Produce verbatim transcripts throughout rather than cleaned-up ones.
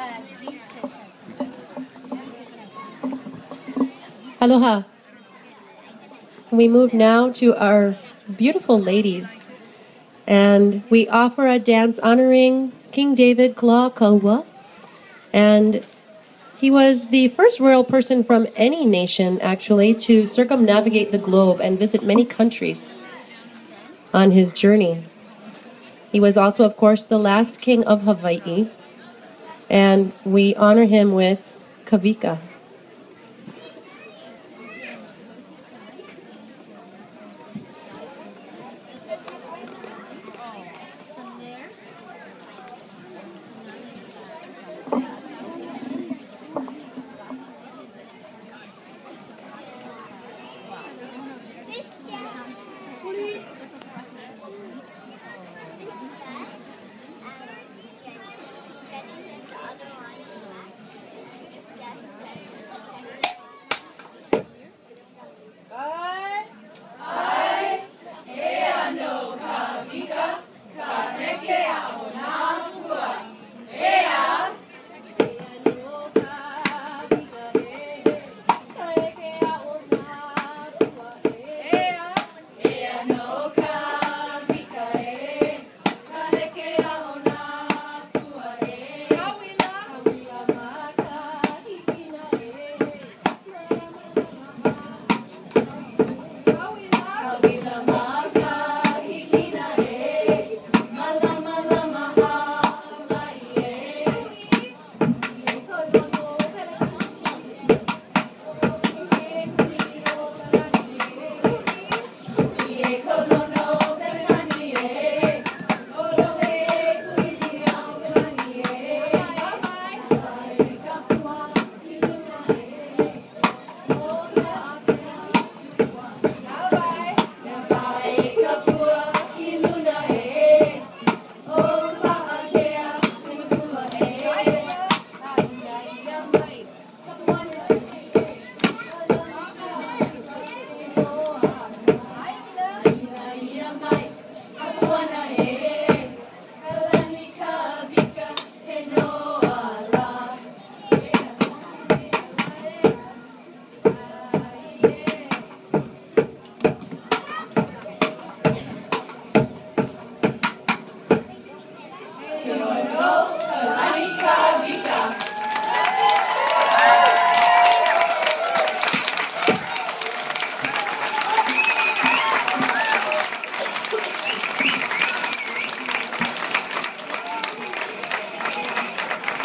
Aloha. We move now to our beautiful ladies, and we offer a dance honoring King David Kalakaua, and he was the first royal person from any nation, actually, to circumnavigate the globe and visit many countries on his journey. He was also, of course, the last king of Hawaii, and we honor him with Kawika.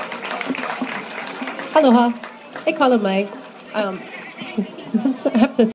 Aloha. Hey, Kalamai. Um, I have to